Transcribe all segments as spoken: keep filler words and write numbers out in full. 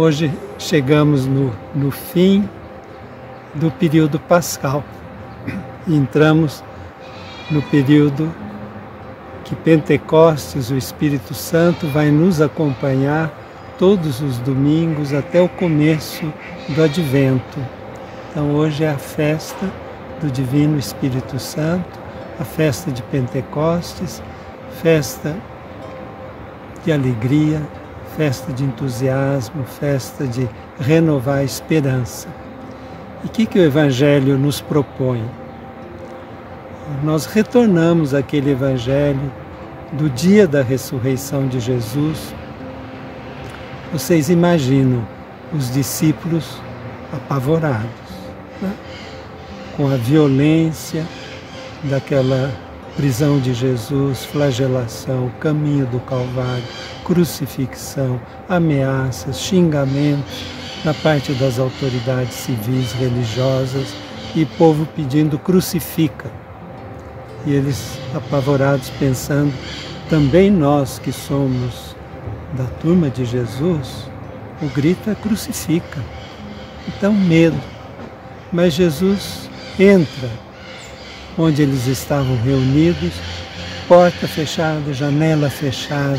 Hoje chegamos no, no fim do período pascal. Entramos no período que Pentecostes, o Espírito Santo, vai nos acompanhar todos os domingos até o começo do Advento. Então hoje é a festa do Divino Espírito Santo, a festa de Pentecostes, festa de alegria, festa de entusiasmo, festa de renovar a esperança. E o que, que o Evangelho nos propõe? Nós retornamos àquele Evangelho do dia da ressurreição de Jesus. Vocês imaginam os discípulos apavorados, né? Com a violência daquela prisão de Jesus, flagelação, caminho do Calvário, crucifixão, ameaças, xingamentos da parte das autoridades civis, religiosas e povo pedindo crucifica. E eles apavorados pensando, também nós que somos da turma de Jesus, o grito é crucifica. Então medo. Mas Jesus entra onde eles estavam reunidos, porta fechada, janela fechada,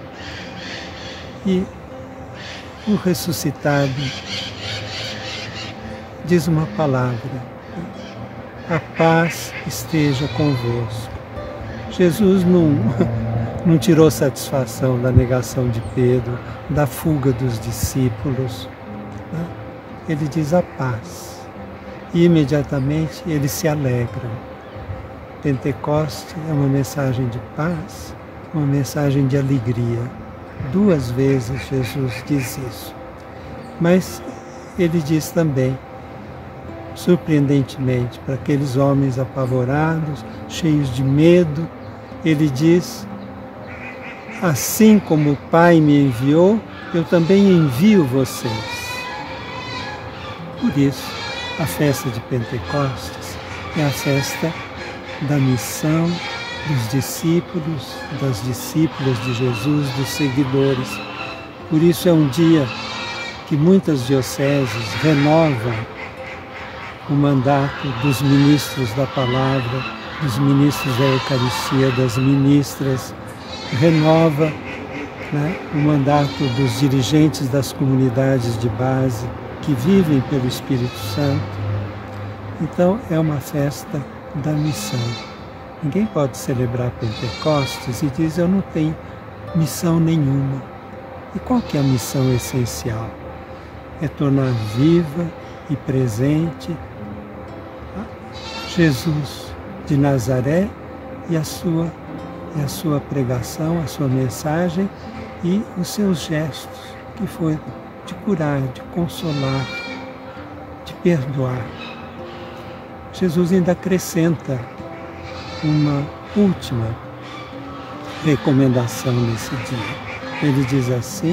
e o ressuscitado diz uma palavra: a paz esteja convosco. Jesus não, não tirou satisfação da negação de Pedro, da fuga dos discípulos, né? Ele diz a paz, e imediatamente eles se alegram. Pentecoste é uma mensagem de paz, uma mensagem de alegria. Duas vezes Jesus diz isso. Mas ele diz também, surpreendentemente, para aqueles homens apavorados, cheios de medo, ele diz: assim como o Pai me enviou, eu também envio vocês. Por isso, a festa de Pentecostes é a festa da missão dos discípulos, das discípulas de Jesus, dos seguidores. Por isso é um dia que muitas dioceses renovam o mandato dos ministros da palavra, dos ministros da Eucaristia, das ministras, renova, né, o mandato dos dirigentes das comunidades de base que vivem pelo Espírito Santo. Então é uma festa da missão. Ninguém pode celebrar Pentecostes e diz: eu não tenho missão nenhuma. E qual que é a missão essencial? É tornar viva e presente Jesus de Nazaré e a sua, e a sua pregação, a sua mensagem e os seus gestos, que foi de curar, de consolar, de perdoar. Jesus ainda acrescenta uma última recomendação nesse dia. Ele diz assim: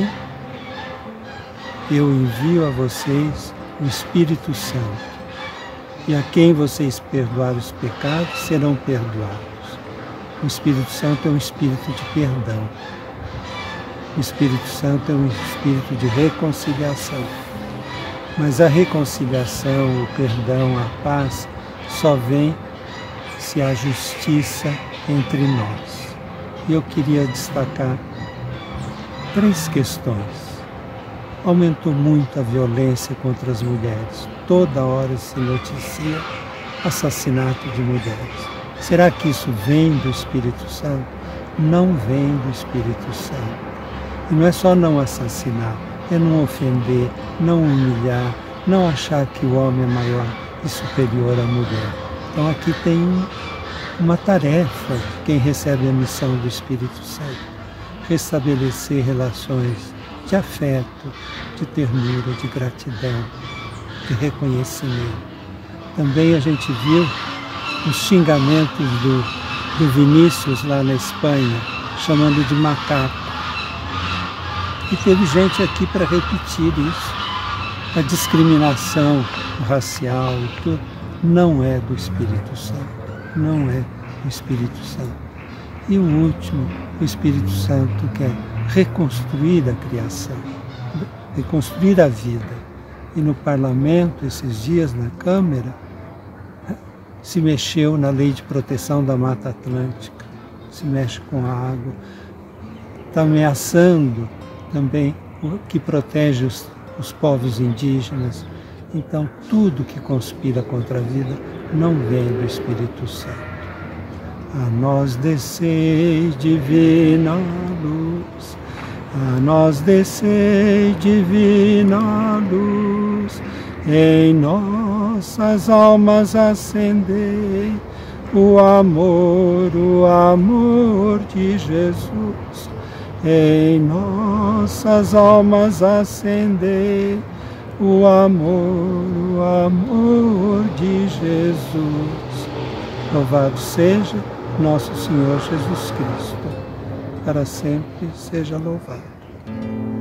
eu envio a vocês o Espírito Santo, e a quem vocês perdoarem os pecados serão perdoados. O Espírito Santo é um espírito de perdão. O Espírito Santo é um espírito de reconciliação. Mas a reconciliação, o perdão, a paz só vem se há justiça entre nós. E eu queria destacar três questões. Aumentou muito a violência contra as mulheres. Toda hora se noticia assassinato de mulheres. Será que isso vem do Espírito Santo? Não vem do Espírito Santo. E não é só não assassinar, é não ofender, não humilhar, não achar que o homem é maior e superior à mulher. Então aqui tem uma tarefa de quem recebe a missão do Espírito Santo: restabelecer relações de afeto, de ternura, de gratidão, de reconhecimento. Também a gente viu os xingamentos do, do Vinícius lá na Espanha, chamando de macaco. E teve gente aqui para repetir isso. A discriminação racial e tudo não é do Espírito Santo, não é do Espírito Santo. E o último, o Espírito Santo quer reconstruir a criação. reconstruir a vida. E no parlamento, esses dias, na Câmara, se mexeu na lei de proteção da Mata Atlântica, se mexe com a água, está ameaçando também o que protege os, os povos indígenas. Então, tudo que conspira contra a vida não vem do Espírito Santo. A nós descei divina luz, a nós descei divina luz, em nossas almas acendei o amor, o amor de Jesus. Em nossas almas acendei o amor, o amor de Jesus. Louvado seja nosso Senhor Jesus Cristo, para sempre seja louvado.